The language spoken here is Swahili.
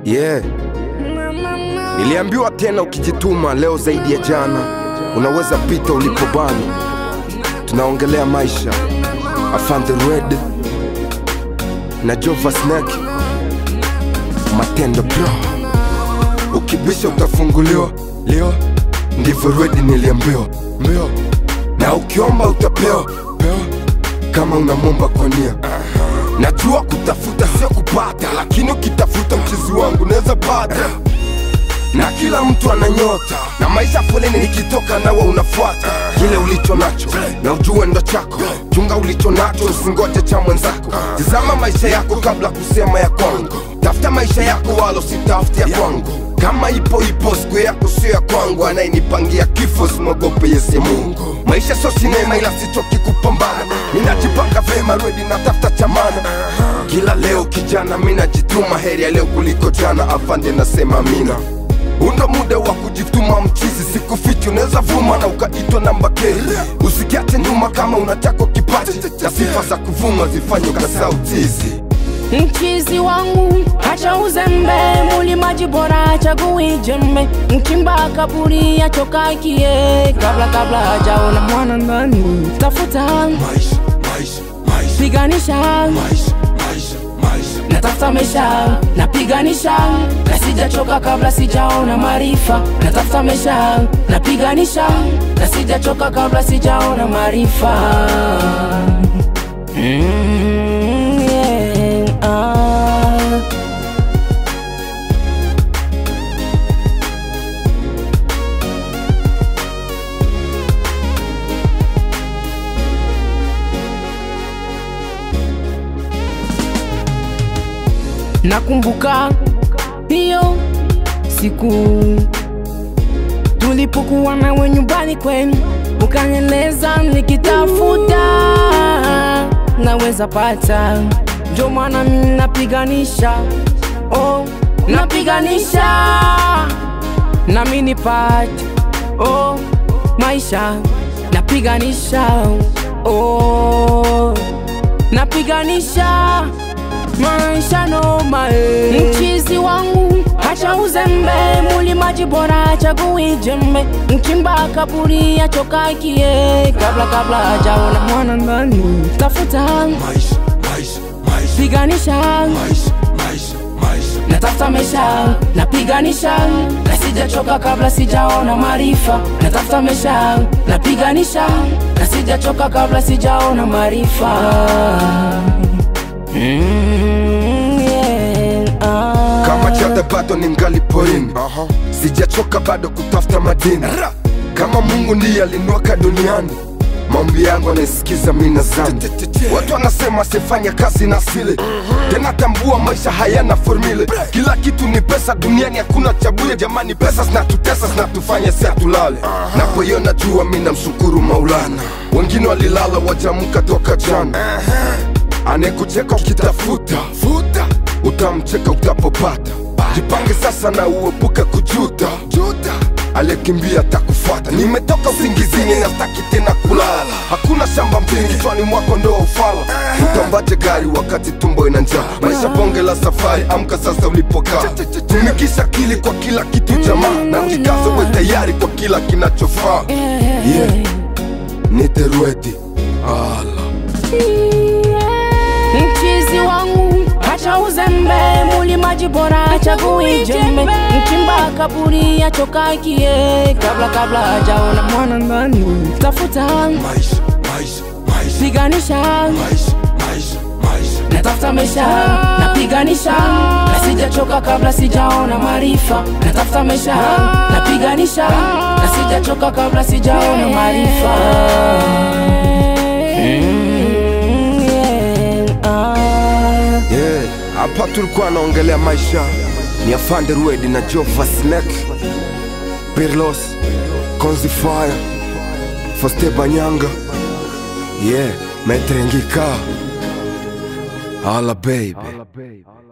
Yeah. Niliambiwa tena ukijituma leo zaidi ya jana unaweza pita ulipobani. Tunaongelea maisha. Afande Red na Jova Snake. Matendo bro. Ukibisha utafunguliwa. Leo ndivyo Red niliambiwa. Mbio. Na ukiomba utapewa. Kama unamwomba kwa nia. Najua kutafuta sio kupata, lakini ukitafuta mchizi wangu naweza pata. Na kila mtu ana nyota, na maisha foleni nikitoka nawe unafuata. Kile ulicho nacho, na ujue ndo chako. Chunga ulicho nacho, usingoje cha mwenzako. Tizama maisha yako kabla kusema ya kwangu. Tafuta maisha yako wala usitafute ya kwangu. Kama ipo siku yako sio ya kwangu. Anayenipangia kifo simogope Yesu Mungu. Maisha sio sinema ila sichoki kupambana. Ninajipanga vema Red natafuta chamana. Kila leo kijana minajituma, heri ya leo kuliko jana. Afande nasema amina. Undo muda wa kujituma mchizi, sikufichi unaweza vuma na ukaitwa namba K. Usikiate nyuma kama unataka kipaji, na sifa za kuvuma zifanye ukasautizi. Mchizi wangu acha uzembe, mulimaji bora chagui jembe. Mkimba kaburi achoka kie, kabla hajaona mwana ndani. Tafuta maisha, piganisha natafuta maisha, napiganisha na sijachoka kabla sijaona maarifa. Natafuta maisha, napiganisha na sijachoka kabla sijaona maarifa. Nakumbuka hiyo siku tulipokuwa nawe nyumbani kwenu, ukanieleza nikitafuta naweza pata. Ndio maana mimi napiganisha, napiganisha na mimi nipate maisha. Napiganisha napiganisha maisha noma. Mchizi wangu acha uzembe, mulimaji bora chagui jembe. Mkimba kaburi achoka kie, kabla hajaona mwana ndani. Tafuta maisha, piganisha natafuta maisha, napiganisha na sijachoka kabla sijaona maarifa. Natafuta maisha, napiganisha na sijachoka kabla sijaona maarifa. Kama chata bado ningali porini, sijachoka bado kutafuta madini. Kama Mungu ndiye aliniweka duniani, maombi yangu anasikiza mimi nazama. Watu wanasema sifanya kazi na asili, tena tambua maisha hayana formula. Kila kitu ni pesa duniani, hakuna cha bure jamani. Pesa zinatutesa, zinatufanya sisi tulale. Napoiona jua mimi namshukuru Maulana. Wengine walilala wajamuka toka jana. Anekucheka ukitafuta utamcheka utapopata. Jipange sasa na uepuke kujuta. Aliyekimbia atakufuata. Nimetoka usingizini na sitaki tena kulala. Hakuna shamba mjini, kichwani mwako ndo ufala. Utambaje gari wakati tumbo ina njaa? Maisha bonge la safari, amka sasa ulipokaa. Tumikisha akili kwa kila kitu jamaa, na ujikaze uwe tayari kwa kila kinachofaa. Nite Red. Mchizi wangu acha uzembe, mulimaji bora chagui jembe. Mkimba kaburi achoka kie, kabla hajaona mwana ndani. Tafuta maisha, piganisha natafuta maisha, napiganisha na sijachoka kabla sijaona maarifa. Natafuta maisha, napiganisha na sijachoka kabla sijaona maarifa. Hapa tulikuwa naongelea maisha. Ni Afande Red na Jova Snake, Pirlos, Konzi Fire, Foste Banyanga. Maître Ngika. Alla baby.